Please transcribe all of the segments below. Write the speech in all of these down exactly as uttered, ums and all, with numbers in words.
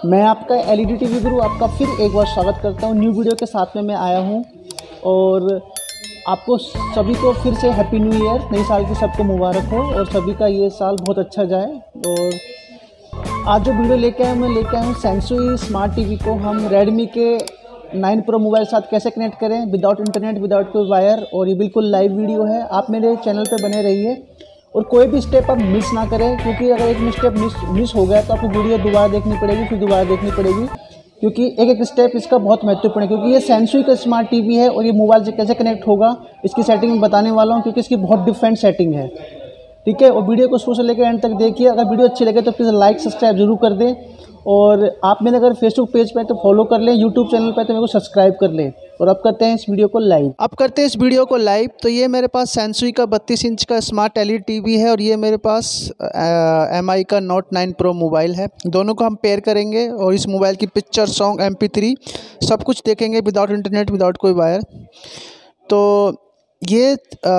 मैं आपका LED TV गुरु आपका फिर एक बार स्वागत करता हूं। न्यू वीडियो के साथ में मैं आया हूं और आपको सभी को फिर से हैप्पी न्यू ईयर, नई साल की सबको मुबारक हो और सभी का ये साल बहुत अच्छा जाए। और आज जो वीडियो लेके आया मैं लेके आया हूँ सैमसंग स्मार्ट टीवी को हम रेडमी के नाइन प्रो मोबाइल साथ कैसे कनेक्ट करें विदाउट इंटरनेट, विदाउट कोई वायर। और ये बिल्कुल लाइव वीडियो है, आप मेरे चैनल पर बने रहिए और कोई भी स्टेप आप मिस ना करें, क्योंकि अगर एक स्टेप मिस मिस हो गया तो आपको वीडियो दोबारा देखनी पड़ेगी, फिर दोबारा देखनी पड़ेगी, क्योंकि एक एक स्टेप इसका बहुत महत्वपूर्ण है। क्योंकि ये सैमसंग का स्मार्ट टीवी है और ये मोबाइल से कैसे कनेक्ट होगा इसकी सेटिंग मैं बताने वाला हूँ, क्योंकि इसकी बहुत डिफरेंट सेटिंग है। ठीक है, और वीडियो को शुरू से लेकर एंड तक देखिए। अगर वीडियो अच्छी लगे तो प्लीज़ लाइक सब्सक्राइब जरूर कर दें और आप मेरे अगर फेसबुक पेज पे तो फॉलो कर लें, यूट्यूब चैनल पे तो मेरे को सब्सक्राइब कर लें। और अब करते हैं इस वीडियो को लाइव। अब करते हैं इस वीडियो को लाइव। तो ये मेरे पास सैमसंग का बत्तीस इंच का स्मार्ट एलईडी टीवी है और ये मेरे पास एम आई का नोट नाइन प्रो मोबाइल है। दोनों को हम पेयर करेंगे और इस मोबाइल की picture, song, M P three सब कुछ देखेंगे विदाउट इंटरनेट, विदाउट कोई वायर। तो ये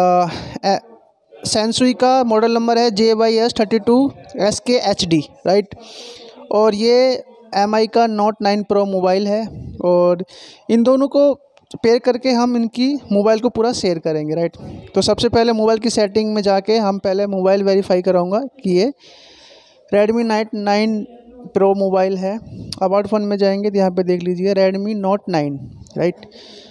सैमसंग का मॉडल नंबर है J Y S thirty two S K H D, right. और ये एम आई का नोट नाइन प्रो मोबाइल है और इन दोनों को पेयर करके हम इनकी मोबाइल को पूरा शेयर करेंगे, राइट। तो सबसे पहले मोबाइल की सेटिंग में जाके हम पहले मोबाइल वेरीफाई कराऊंगा कि ये Redmi note nine pro mobile है। अबाउट फ़ोन में जाएंगे तो यहाँ पे देख लीजिए रेडमी नोट नाइन, राइट।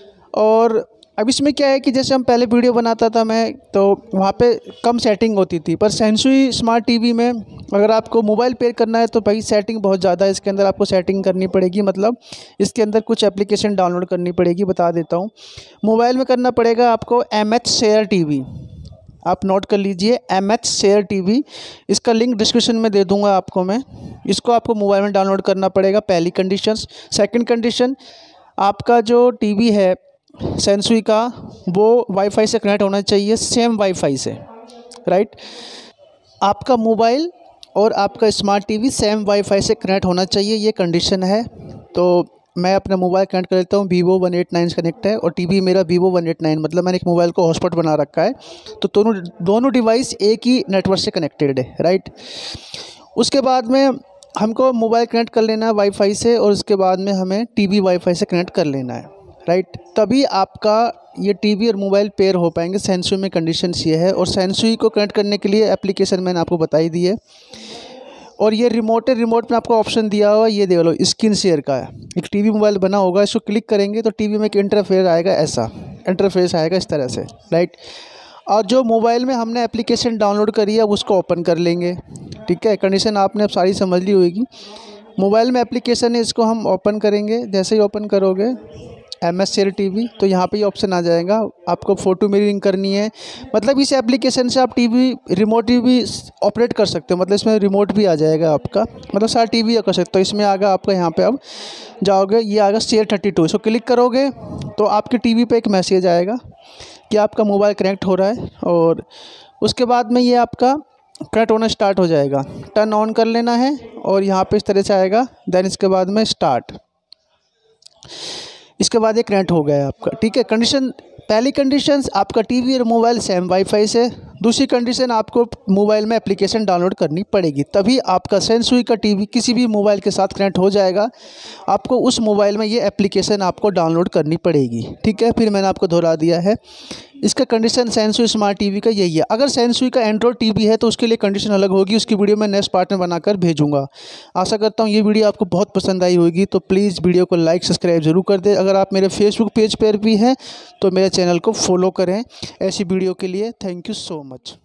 और अब इसमें क्या है कि जैसे हम पहले वीडियो बनाता था मैं, तो वहाँ पे कम सेटिंग होती थी, पर सैमसंग स्मार्ट टीवी में अगर आपको मोबाइल पेयर करना है तो भाई सेटिंग बहुत ज़्यादा है। इसके अंदर आपको सेटिंग करनी पड़ेगी, मतलब इसके अंदर कुछ एप्लीकेशन डाउनलोड करनी पड़ेगी, बता देता हूँ। मोबाइल में करना पड़ेगा आपको एम एच शेयर टीवी, आप नोट कर लीजिए एम एच शेयर टीवी। इसका लिंक डिस्क्रिप्शन में दे दूँगा आपको मैं। इसको आपको मोबाइल में डाउनलोड करना पड़ेगा, पहली कंडीशन। सेकेंड कंडीशन, आपका जो टीवी है सैमसंग का वो वाईफाई से कनेक्ट होना चाहिए, सेम वाईफाई से, राइट। आपका मोबाइल और आपका स्मार्ट टीवी सेम वाईफाई से कनेक्ट होना चाहिए, ये कंडीशन है। तो मैं अपना मोबाइल कनेक्ट कर लेता हूँ, वीवो वन एट नाइन से कनेक्ट है और टीवी मेरा वीवो वन एट नाइन, मतलब मैंने एक मोबाइल को हॉटस्पॉट बना रखा है। तो दोनों दोनों डिवाइस एक ही नेटवर्क से कनेक्टेड है, राइट। उसके बाद में हमको मोबाइल कनेक्ट कर लेना है वाईफाई से और उसके बाद में हमें टीवी वाईफाई से कनेक्ट कर लेना है, राइट। तभी आपका ये टीवी और मोबाइल पेयर हो पाएंगे। सैमसंग में कंडीशंस ये है। और सैमसंग को कनेक्ट करने के लिए एप्लीकेशन मैंने आपको बताई दी है। और ये रिमोट है, रिमोट में आपको ऑप्शन दिया हुआ है, ये देख लो स्क्रीन शेयर का है। एक टीवी मोबाइल बना होगा, इसको क्लिक करेंगे तो टीवी में एक इंटरफेस आएगा, ऐसा इंटरफेस आएगा इस तरह से, राइट। और जो मोबाइल में हमने एप्लीकेशन डाउनलोड करी है अब उसको ओपन कर लेंगे, ठीक है। कंडीशन आपने अब सारी समझ ली होगी। मोबाइल में एप्लीकेशन है, इसको हम ओपन करेंगे। जैसे ही ओपन करोगे एम एच शेयर टीवी तो यहाँ पे ये ऑप्शन आ जाएगा। आपको फ़ोटो मिररिंग करनी है, मतलब इस एप्लीकेशन से आप टीवी रिमोट भी ऑपरेट कर सकते हो, मतलब इसमें रिमोट भी आ जाएगा आपका, मतलब सारा टीवी कर सकते हो। इसमें आएगा आपका, यहाँ पे अब जाओगे, ये आएगा शेयर थर्टी टू, इसको क्लिक करोगे तो आपके टीवी पे एक मैसेज आएगा कि आपका मोबाइल कनेक्ट हो रहा है। और उसके बाद में ये आपका कनेक्ट होना स्टार्ट हो जाएगा। टर्न ऑन कर लेना है और यहाँ पे इस तरह से आएगा। देन इसके बाद में स्टार्ट, इसके बाद ये कनेक्ट हो गया है आपका, ठीक है। कंडीशन, पहली कंडीशन आपका टीवी और मोबाइल सेम वाईफाई से। दूसरी कंडीशन, आपको मोबाइल में एप्लीकेशन डाउनलोड करनी पड़ेगी, तभी आपका सैमसंग का टीवी किसी भी मोबाइल के साथ कनेक्ट हो जाएगा। आपको उस मोबाइल में ये एप्लीकेशन आपको डाउनलोड करनी पड़ेगी, ठीक है। फिर मैंने आपको दोहरा दिया है। इसका कंडीशन सैमसंग स्मार्ट टीवी का यही है। अगर सैमसंग का एंड्रॉयड टीवी है तो उसके लिए कंडीशन अलग होगी, उसकी वीडियो मैं नेक्स्ट पार्ट में बनाकर भेजूंगा। आशा करता हूँ ये वीडियो आपको बहुत पसंद आई होगी। तो प्लीज़ वीडियो को लाइक सब्सक्राइब जरूर कर दें। अगर आप मेरे फेसबुक पेज पर भी हैं तो मेरे चैनल को फॉलो करें ऐसी वीडियो के लिए। Thank you so much.